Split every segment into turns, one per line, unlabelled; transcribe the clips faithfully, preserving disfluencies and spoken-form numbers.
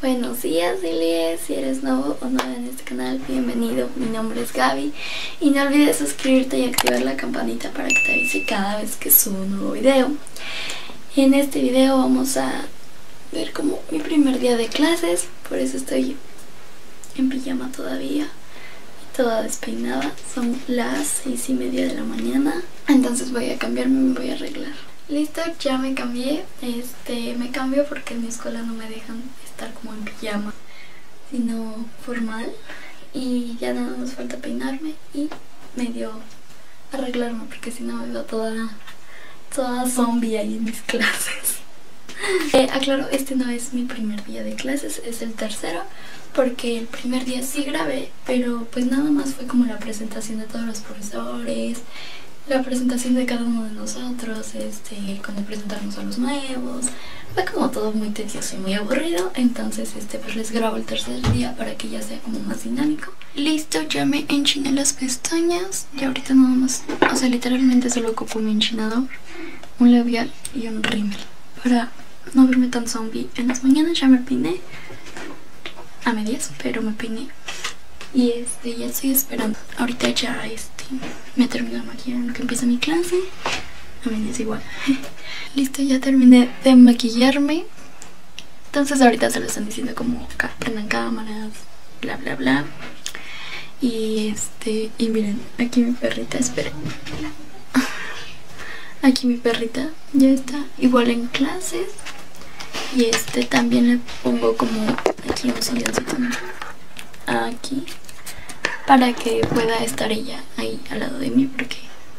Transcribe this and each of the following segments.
Buenos días, Ilie. Si eres nuevo o nueva en este canal, bienvenido. Mi nombre es Gaby y no olvides suscribirte y activar la campanita para que te avise cada vez que subo un nuevo video. En este video vamos a ver como mi primer día de clases, por eso estoy en pijama todavía y toda despeinada. Son las seis y media de la mañana, entonces voy a cambiarme, me voy a arreglar. Listo, ya me cambié. Este, me cambio porque en mi escuela no me dejan estar como en pijama, sino formal. Y ya nada más falta peinarme y medio arreglarme, porque si no me veo toda, toda zombie ahí en mis clases. Eh, aclaro, este no es mi primer día de clases, es el tercero, porque el primer día sí grabé, pero pues nada más fue como la presentación de todos los profesores, la presentación de cada uno de nosotros, este, cuando presentamos a los nuevos. Fue como todo muy tedioso y muy aburrido, entonces este, pues les grabo el tercer día para que ya sea como más dinámico. Listo, ya me enchiné las pestañas y ahorita nada más, o sea, literalmente solo ocupo mi enchinador, un labial y un rímel para no verme tan zombie. En las mañanas ya me peiné a medias, pero me peiné. Y este, ya estoy esperando. Ahorita ya este, me termino de maquillar en lo que empieza mi clase. A medias igual. Listo, ya terminé de maquillarme. Entonces ahorita se lo están diciendo como prendan cámaras, bla bla bla. Y este, y miren, aquí mi perrita, esperen. Aquí mi perrita ya está igual en clases. Y este también le pongo como aquí un silloncito aquí para que pueda estar ella ahí al lado de mí, porque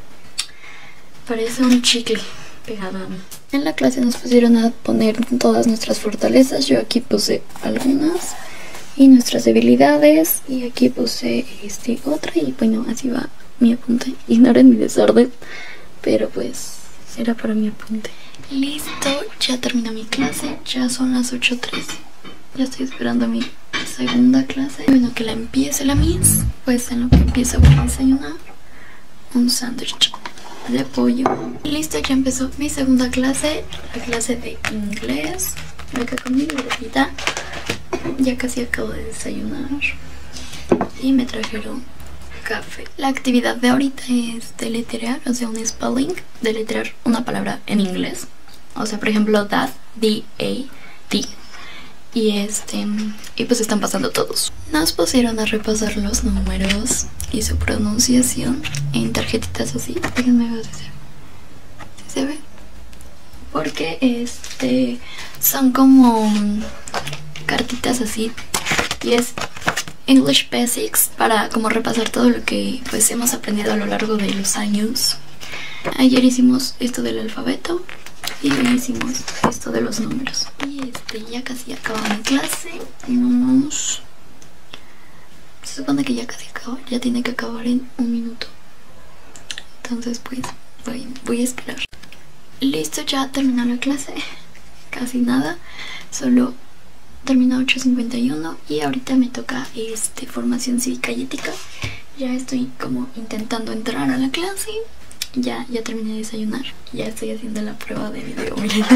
parece un chicle pegado a mí. En la clase nos pusieron a poner todas nuestras fortalezas. Yo aquí puse algunas y nuestras debilidades, y aquí puse este otra, y bueno, así va mi apunte. Ignoren mi desorden, pero pues era para mi apunte. Listo, ya terminó mi clase, ya son las ocho trece. Ya estoy esperando a mi segunda clase. Bueno, que la empiece la Miss. Pues en lo que empiezo voy a desayunar un sándwich de pollo. Listo, ya empezó mi segunda clase, la clase de inglés. Acá con mi libretita. Ya casi acabo de desayunar y me trajeron café. La actividad de ahorita es deletrear, o sea, un spelling, deletrear una palabra en inglés. O sea, por ejemplo, that, D A D. Y este, y pues están pasando todos. Nos pusieron a repasar los números y su pronunciación en tarjetitas así. Déjenme ver si se ve. ¿Sí se ve? Porque este son como cartitas así. Y es English Basics, para como repasar todo lo que pues hemos aprendido a lo largo de los años. Ayer hicimos esto del alfabeto y hoy hicimos esto de los números. Y este, ya casi acaba mi clase. En unos... Se supone que ya casi acaba. Ya tiene que acabar en un minuto. Entonces pues voy, voy a esperar. Listo, ya terminó la clase. Casi nada. Solo terminó ocho cincuenta y uno. Y ahorita me toca este, formación cívica y ética. Ya estoy como intentando entrar a la clase. Ya, ya terminé de desayunar. Ya estoy haciendo la prueba de video, miren.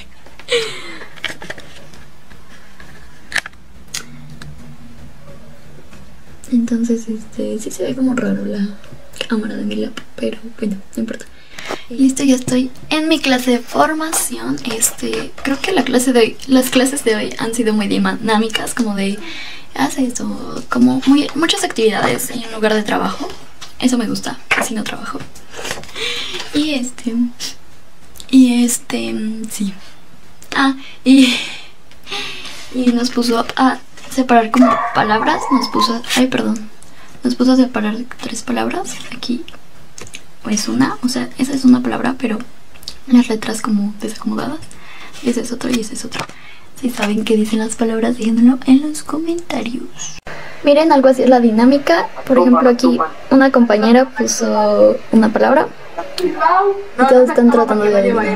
Entonces, este, sí se ve como raro la cámara de mi lap, pero bueno, no importa. Listo, ya estoy en mi clase de formación. Este, creo que la clase de hoy, las clases de hoy han sido muy dinámicas, como de hace esto, como muy, muchas actividades en un lugar de trabajo. Eso me gusta, así no trabajo. Y este, y este, sí. Ah, y, y nos puso a separar como palabras. Nos puso, ay, perdón. Nos puso a separar tres palabras. Aquí es una, o sea, esa es una palabra, pero las letras como desacomodadas. Y ese es otro y ese es otro. Si saben qué dicen las palabras, déjenmelo en los comentarios. Miren, algo así es la dinámica. Por ejemplo, aquí una compañera puso una palabra y todos están tratando de adivinar.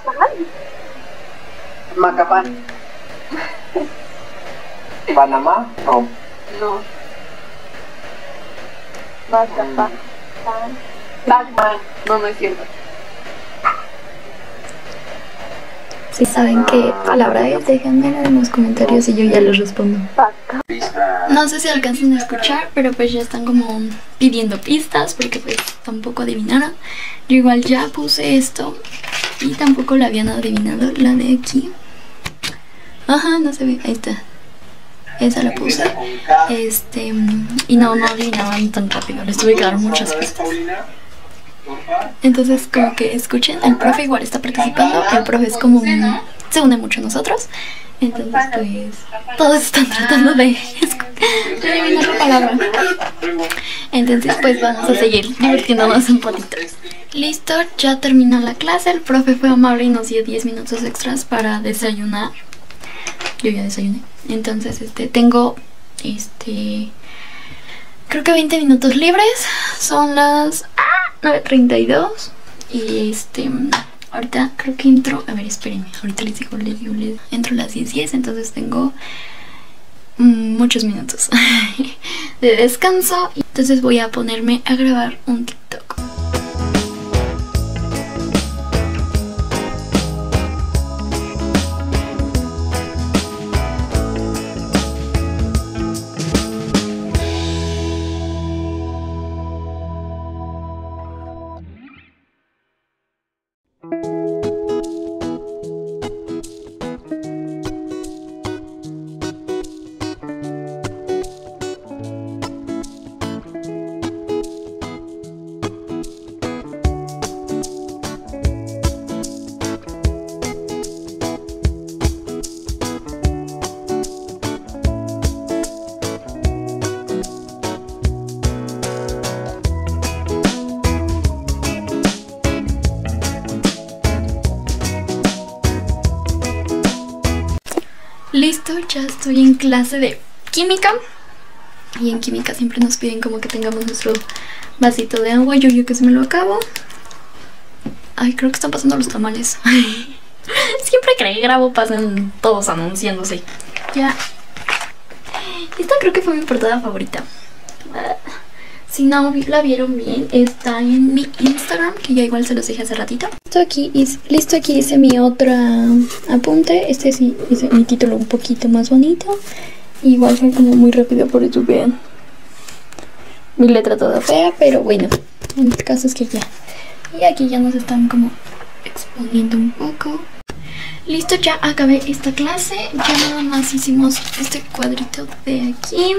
Macapán. Panamá. No.
No. Macapán. Batman. No, no es cierto.
Si saben qué palabra es, déjenmela en los comentarios y yo ya les respondo. No sé si alcanzan a escuchar, pero pues ya están como pidiendo pistas porque pues tampoco adivinaron. Yo igual ya puse esto y tampoco la habían adivinado, la de aquí. Ajá, no se ve, ahí está. Esa la puse. Este, y no, no adivinaban tan rápido, les tuve que dar muchas pistas. Entonces como que escuchen, el profe igual está participando. El profe es como un, se une mucho a nosotros. Entonces pues todos están tratando de, de adivinar la palabra. Entonces pues vamos a seguir divirtiéndonos un poquito. Listo, ya terminó la clase. El profe fue amable y nos dio diez minutos extras para desayunar. Yo ya desayuné. Entonces este tengo este creo que veinte minutos libres. Son las nueve treinta y dos. Y este ahorita creo que entro. A ver, espérenme. Ahorita les digo, les digo, les entro a las diez diez. Entonces tengo mmm, muchos minutos de descanso. Entonces voy a ponerme a grabar un TikTok. Listo, ya estoy en clase de química. Y en química siempre nos piden como que tengamos nuestro vasito de agua. Yo yo que se me lo acabo. Ay, creo que están pasando los tamales. Siempre que grabo pasan todos anunciándose. Ya. Esta creo que fue mi portada favorita. Si no la vieron bien, está en mi Instagram, que ya igual se los dije hace ratito. Listo, aquí hice, listo, aquí hice mi otro apunte. Este sí hice mi título un poquito más bonito. Igual fue como muy rápido, por eso vean mi letra toda fea, pero bueno, en este caso es que ya. Y aquí ya nos están como exponiendo un poco. Listo, ya acabé esta clase. Ya nada más hicimos este cuadrito de aquí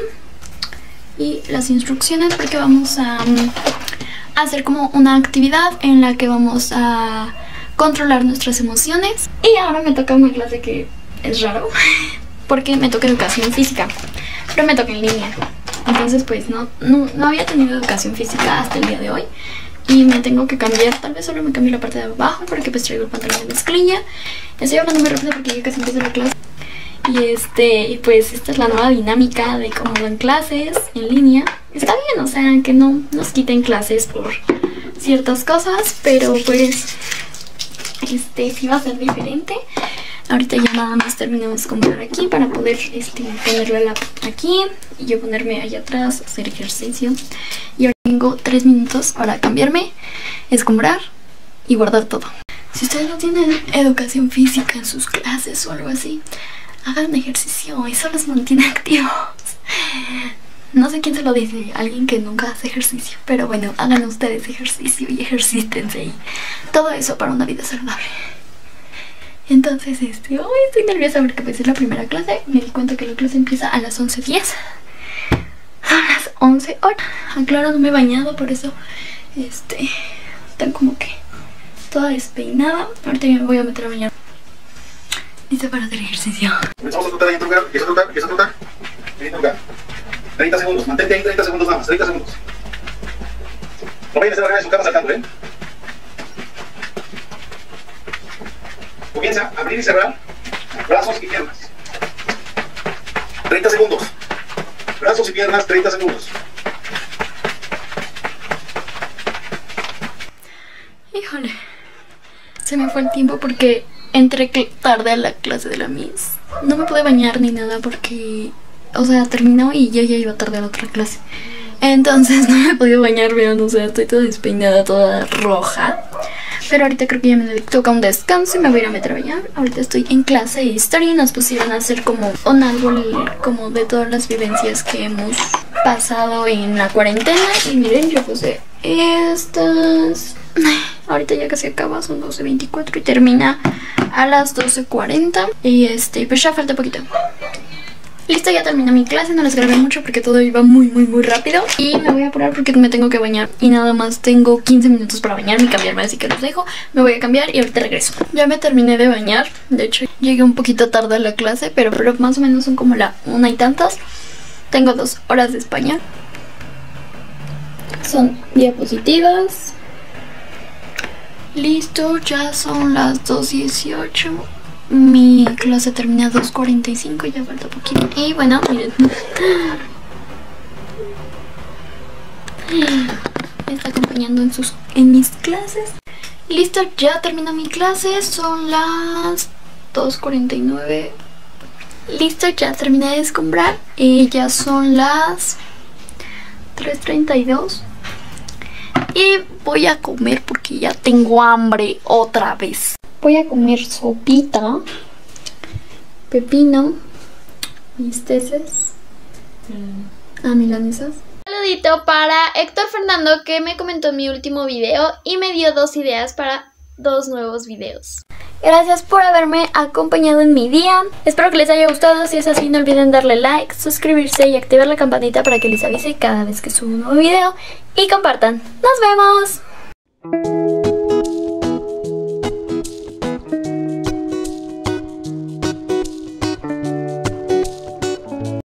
y las instrucciones, porque vamos a, um, a hacer como una actividad en la que vamos a controlar nuestras emociones. Y ahora me toca una clase que es raro porque me toca educación física, pero me toca en línea. Entonces pues no, no, no había tenido educación física hasta el día de hoy. Y me tengo que cambiar, tal vez solo me cambie la parte de abajo porque pues traigo el pantalón de mezclilla. Estoy hablando muy rápido porque ya casi empiezo la clase. Y este, y pues esta es la nueva dinámica de cómo dan clases en línea. Está bien, o sea, que no nos quiten clases por ciertas cosas, pero pues este sí va a ser diferente. Ahorita ya nada más termino de escombrar aquí para poder este, ponerle la aquí y yo ponerme allá atrás, hacer ejercicio. Y ahora tengo tres minutos para cambiarme, escombrar y guardar todo. Si ustedes no tienen educación física en sus clases o algo así, hagan ejercicio, eso los mantiene activos. No sé quién se lo dice, alguien que nunca hace ejercicio. Pero bueno, hagan ustedes ejercicio y ejercítense y todo eso para una vida saludable. Entonces, este, hoy estoy nerviosa porque pues es la primera clase. Me di cuenta que la clase empieza a las once diez. A las once ocho. Aclaro, no me he bañado, por eso este, están como que toda despeinada. Ahorita ya me voy a meter a bañar. Listo para hacer ejercicio.
Comenzamos a trotar ahí en tu lugar, empieza a trotar, empieza a trotar. Ahí en tu lugar. treinta segundos, mantente ahí treinta segundos nada más, treinta segundos. No vayan a estar arriba de su cama saltando, ¿eh? Comienza a abrir y cerrar brazos y piernas. treinta segundos. Brazos y piernas, treinta segundos.
Híjole. Se me fue el tiempo porque entré tarde a la clase de la Miss. No me pude bañar ni nada porque, o sea, terminó y yo ya iba tarde a la otra clase. Entonces no me he podido bañar, vean, o sea, estoy toda despeinada, toda roja. Pero ahorita creo que ya me toca un descanso y me voy a ir a meter a bañar. Ahorita estoy en clase de historia y nos pusieron a hacer como un árbol como de todas las vivencias que hemos pasado en la cuarentena. Y miren, yo puse estas. Ahorita ya casi acaba, son doce veinticuatro y termina a las doce cuarenta. Y este, pues ya falta poquito. Listo, ya terminé mi clase, no les grabé mucho porque todo iba muy muy muy rápido. Y me voy a apurar porque me tengo que bañar y nada más tengo quince minutos para bañarme y cambiarme, así que los dejo. Me voy a cambiar y ahorita regreso. Ya me terminé de bañar, de hecho llegué un poquito tarde a la clase, pero, pero más o menos son como la una y tantas. Tengo dos horas de España. Son diapositivas. Listo, ya son las dos dieciocho. Mi clase termina a dos cuarenta y cinco, ya falta poquito. Y bueno, miren. Me está acompañando en, sus, en mis clases. Listo, ya termina mi clase. Son las dos cuarenta y nueve. Listo, ya terminé de escombrar. Y ya son las tres treinta y dos. Y voy a comer porque ya tengo hambre otra vez. Voy a comer sopita, pepino, bisteces, ah, milanesas. Un saludito para Héctor Fernando, que me comentó en mi último video y me dio dos ideas para dos nuevos videos. Gracias por haberme acompañado en mi día. Espero que les haya gustado. Si es así, no olviden darle like, suscribirse y activar la campanita para que les avise cada vez que subo un nuevo video. Y compartan. ¡Nos vemos!